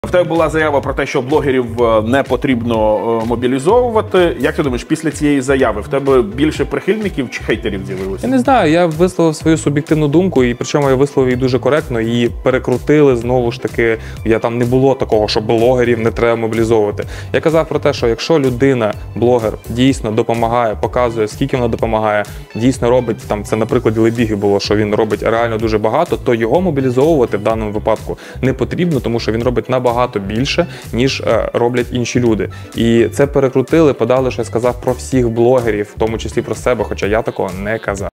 В тебе була заява про те, що блогерів не потрібно мобілізовувати. Як ти думаєш, після цієї заяви в тебе більше прихильників чи хейтерів з'явилося? Я не знаю, я висловив свою суб'єктивну думку, і причому я висловив її дуже коректно, її перекрутили, знову ж таки, там не було такого, що блогерів не треба мобілізовувати. Я казав про те, що якщо людина, блогер, дійсно допомагає, показує, скільки вона допомагає, дійсно робить, це на прикладі Лебіги було, що він робить реально дуже багато, то його мобілізовувати в даному випадку не потрібно, тому що він робить набагато більше, ніж роблять інші люди. І це перекрутили, подали, що я сказав про всіх блогерів, в тому числі про себе, хоча я такого не казав.